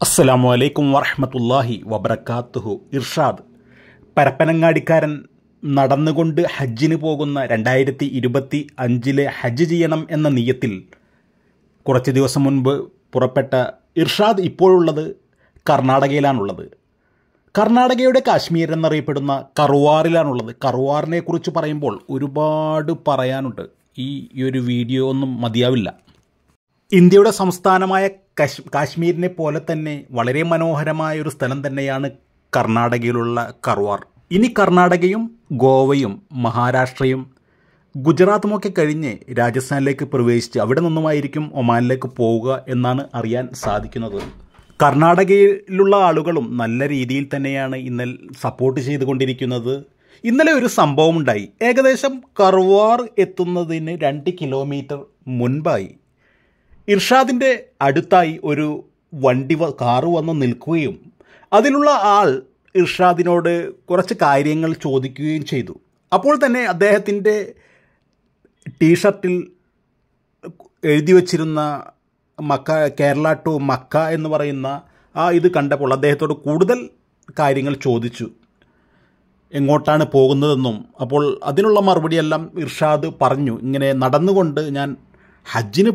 അസ്സലാമു അലൈക്കും വറഹ്മത്തുള്ളാഹി വബറകാതുഹു. ഇർഷാദ് പരപ്പനങ്ങാടിക്കാരൻ നടന്നുകൊണ്ട് ഹജ്ജിന് പോകുന്ന 2025 ഹജ്ജ് ചെയ്യണം എന്ന നിയ്യത്തിൽ കുറച്ച് ദിവസം മുൻപ് പുറപ്പെട്ട ഇർഷാദ് ഇപ്പോഴുള്ളത് കർണാടകയിലാണുള്ളത്. കർണാടകയുടെ കാശ്മീർ എന്നറിയപ്പെടുന്ന കറുവാറിലാണുള്ളത്. കറുവാറിനെ കുറിച്ച് പറയുമ്പോൾ ഒരുപാട് പറയാനുണ്ട്. ഈ ഒരു വീഡിയോ ഒന്നും മതിയാവില്ല. ഇന്ത്യയുടെ സംസ്ഥാനമായ കാശ്മീരിനെ പോലെ തന്നെ വളരെ മനോഹരമായ ഒരു സ്ഥലം തന്നെയാണ് കർണാടകയിലുള്ള കറുവാർ. ഇനി കർണാടകയും ഗോവയും മഹാരാഷ്ട്രയും ഗുജറാത്തുമൊക്കെ കഴിഞ്ഞ് രാജസ്ഥാനിലേക്ക് പ്രവേശിച്ച് അവിടെ നിന്നുമായിരിക്കും ഒമാനിലേക്ക് പോവുക എന്നാണ് അറിയാൻ സാധിക്കുന്നത്. കർണാടകയിലുള്ള ആളുകളും നല്ല രീതിയിൽ തന്നെയാണ് ഇന്നലെ സപ്പോർട്ട് ചെയ്തുകൊണ്ടിരിക്കുന്നത്. ഇന്നലെ ഒരു സംഭവം ഉണ്ടായി. ഏകദേശം കറുവാർ എത്തുന്നതിന് 2 കിലോമീറ്റർ മുൻപായി ഇർഷാദിൻ്റെ അടുത്തായി ഒരു കാറ് വന്ന് നിൽക്കുകയും അതിലുള്ള ആൾ ഇർഷാദിനോട് കുറച്ച് കാര്യങ്ങൾ ചോദിക്കുകയും ചെയ്തു. അപ്പോൾ തന്നെ അദ്ദേഹത്തിൻ്റെ ടീഷർട്ടിൽ എഴുതി വച്ചിരുന്ന കേരള ടു മക്ക എന്ന് പറയുന്ന ഇത് കണ്ടപ്പോൾ അദ്ദേഹത്തോട് കൂടുതൽ കാര്യങ്ങൾ ചോദിച്ചു, എങ്ങോട്ടാണ് പോകുന്നതെന്നും. അപ്പോൾ അതിനുള്ള മറുപടിയെല്ലാം ഇർഷാദ് പറഞ്ഞു. ഇങ്ങനെ നടന്നുകൊണ്ട് ഞാൻ ഹജ്ജിന്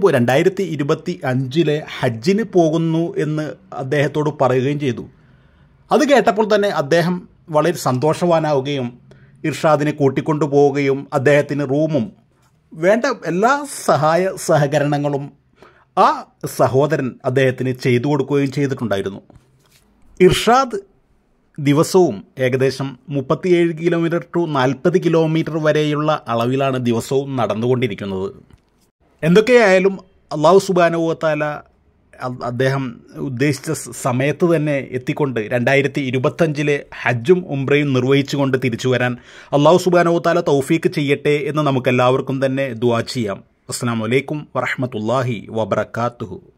2025 ഹജ്ജിന് പോകുന്നു എന്ന് അദ്ദേഹത്തോട് പറയുകയും ചെയ്തു. അത് കേട്ടപ്പോൾ തന്നെ അദ്ദേഹം വളരെ സന്തോഷവാനാവുകയും ഇർഷാദിനെ കൂട്ടിക്കൊണ്ടു പോവുകയും അദ്ദേഹത്തിന് റൂമും വേണ്ട എല്ലാ സഹകരണങ്ങളും ആ സഹോദരൻ അദ്ദേഹത്തിന് ചെയ്തു കൊടുക്കുകയും ചെയ്തിട്ടുണ്ടായിരുന്നു. ഇർഷാദ് ദിവസവും ഏകദേശം 37 കിലോമീറ്റർ ടു 40 കിലോമീറ്റർ വരെയുള്ള അളവിലാണ് ദിവസവും നടന്നുകൊണ്ടിരിക്കുന്നത്. എന്തൊക്കെയായാലും അല്ലാഹു സുബ്ഹാനഹു വ തആല അദ്ദേഹം ഉദ്ദേശിച്ച സമയത്ത് തന്നെ എത്തിക്കൊണ്ട് 2025 ഹജ്ജും ഉംറയും നിർവഹിച്ചുകൊണ്ട് തിരിച്ചു വരാൻ അല്ലാഹു സുബ്ഹാനഹു വ തആല തൗഫീക്ക് ചെയ്യട്ടെ എന്ന് നമുക്കെല്ലാവർക്കും തന്നെ ദുആ ചെയ്യാം. അസ്സലാമു അലൈക്കും വറഹ്മത്തുള്ളാഹി വബറകാതുഹു.